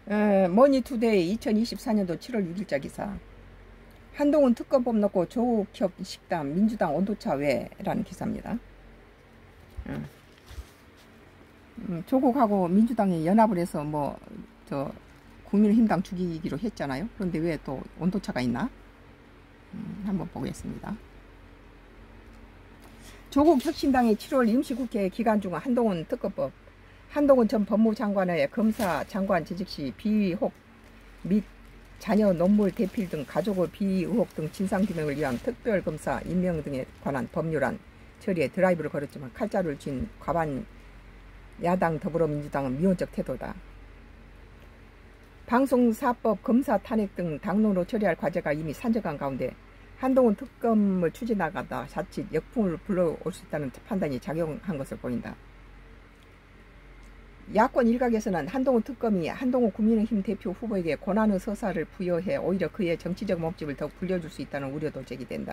머니투데이 2024년도 7월 6일자 기사. 한동훈 특검법 넣고 조국혁 식당 민주당 온도차 외라는 기사입니다. 조국하고 민주당이 연합을 해서 국민의힘당 죽이기로 했잖아요. 그런데 왜 또 온도차가 있나? 한번 보겠습니다. 조국혁신당이 7월 임시국회 기간 중 한동훈 특검법, 한동훈 전 법무장관의 검사 장관 재직 시 비위 의혹 및 자녀 논문 대필 등 가족의 비위 의혹 등 진상규명을 위한 특별검사 임명 등에 관한 법률안 처리에 드라이브를 걸었지만 칼자루를 쥔 과반 야당 더불어민주당은 미온적 태도다. 방송사법 검사 탄핵 등 당론으로 처리할 과제가 이미 산적한 가운데 한동훈 특검을 추진하다가 자칫 역풍을 불러올 수 있다는 판단이 작용한 것을 보인다. 야권 일각에서는 한동훈 특검이 한동훈 국민의힘 대표 후보에게 고난의 서사를 부여해 오히려 그의 정치적 몸집을 더욱 불려줄 수 있다는 우려도 제기된다.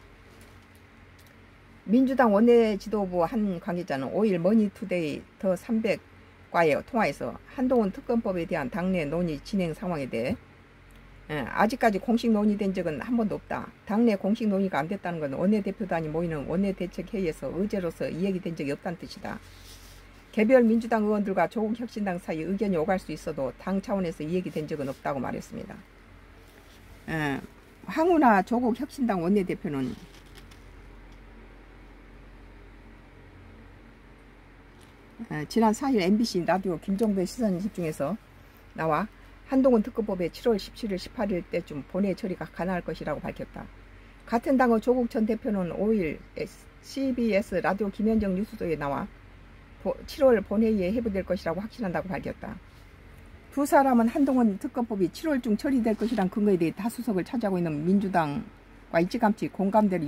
민주당 원내 지도부 한 관계자는 5일 머니투데이 더 300과의 통화에서 한동훈 특검법에 대한 당내 논의 진행 상황에 대해 아직까지 공식 논의된 적은 한 번도 없다. 당내 공식 논의가 안 됐다는 건 원내대표단이 모이는 원내대책회의에서 의제로서 이야기된 적이 없다는 뜻이다. 개별 민주당 의원들과 조국혁신당 사이 의견이 오갈 수 있어도 당 차원에서 이 얘기된 적은 없다고 말했습니다. 황운하 조국혁신당 원내대표는 지난 4일 MBC 라디오 김종배 시선집중에서 나와 한동훈 특검법에 7월 17일 18일 때쯤 본회의 처리가 가능할 것이라고 밝혔다. 같은 당의 조국 전 대표는 5일 CBS 라디오 김현정 뉴스도에 나와 7월 본회의에 회부될 것이라고 확신한다고 밝혔다. 두 사람은 한동훈 특검법이 7월 중 처리될 것이란 근거에 대해 다수석을 차지하고 있는 민주당과 일찌감치 공감대를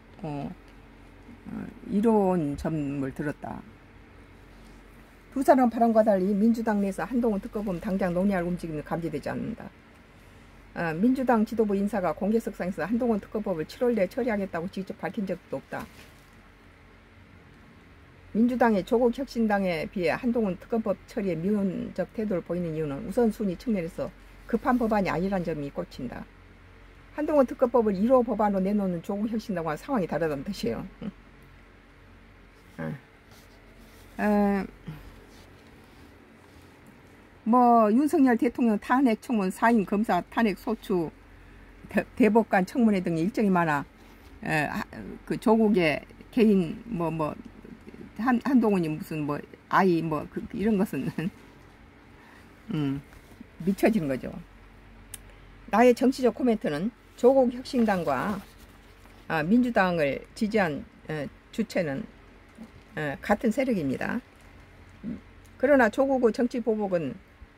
이뤄온 점을 들었다. 두 사람 발언과 달리 민주당 내에서 한동훈 특검은 당장 논의할 움직임이 감지되지 않는다. 민주당 지도부 인사가 공개석상에서 한동훈 특검법을 7월 내에 처리하겠다고 직접 밝힌 적도 없다. 민주당의 조국혁신당에 비해 한동훈 특검법 처리에 미온적 태도를 보이는 이유는 우선순위 측면에서 급한 법안이 아니란 점이 꽂힌다. 한동훈 특검법을 1호 법안으로 내놓는 조국혁신당과 상황이 다르다는 뜻이에요. 윤석열 대통령 탄핵 청문 4인 검사 탄핵 소추 대법관 청문회 등의 일정이 많아 그 조국의 개인 한동훈이 무슨 아이 이런 것은 미쳐지는 거죠. 나의 정치적 코멘트는 조국 혁신당과 민주당을 지지한 주체는 같은 세력입니다. 그러나 조국의 정치 보복은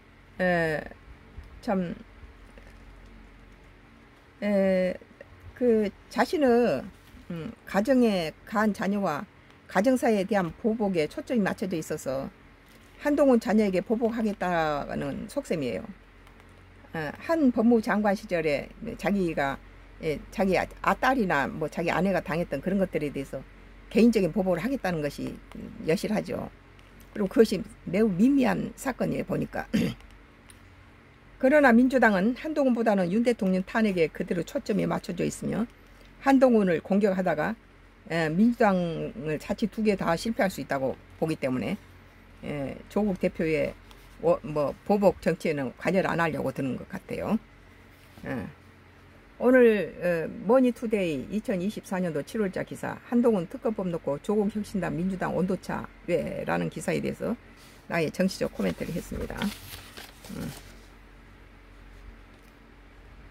그 자신의 가정에 간 자녀와 가정사에 대한 보복에 초점이 맞춰져 있어서 한동훈 자녀에게 보복하겠다는 속셈이에요. 한 법무장관 시절에 자기가 자기 딸이나 자기 아내가 당했던 그런 것들에 대해서 개인적인 보복을 하겠다는 것이 여실하죠. 그리고 그것이 매우 미미한 사건이에요, 보니까. 그러나 민주당은 한동훈보다는 윤 대통령 탄핵에 그대로 초점이 맞춰져 있으며 한동훈을 공격하다가 민주당을 자칫 두 개 다 실패할 수 있다고 보기 때문에 조국 대표의 보복 정치에는 관여를 안 하려고 드는 것 같아요. 오늘 머니투데이 2024년도 7월자 기사 한동훈 특검법 놓고 조국 혁신당 민주당 온도차 왜라는 기사에 대해서 나의 정치적 코멘트를 했습니다.